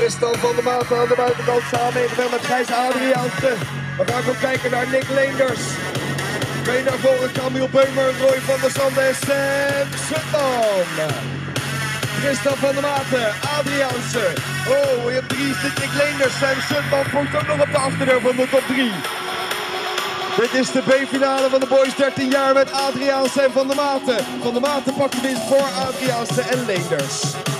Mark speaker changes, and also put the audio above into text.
Speaker 1: Tristan van der Maten aan de buitenkant samen even met Gijs Adriaanse. We gaan ook kijken naar Nick Leenders. Mee naar voren Camille Beumer, Roy van der Sande en Sam Sutton. Tristan van der Maten, Adriaanse. Oh, je hebt 3 Nick Leenders. Sam Sutton volgt ook nog op de achterdeur van de top 3. Dit is de B-finale van de boys 13 jaar met Adriaanse en Van der Maten. Van der Maten pakt de winst voor Adriaanse en Leenders.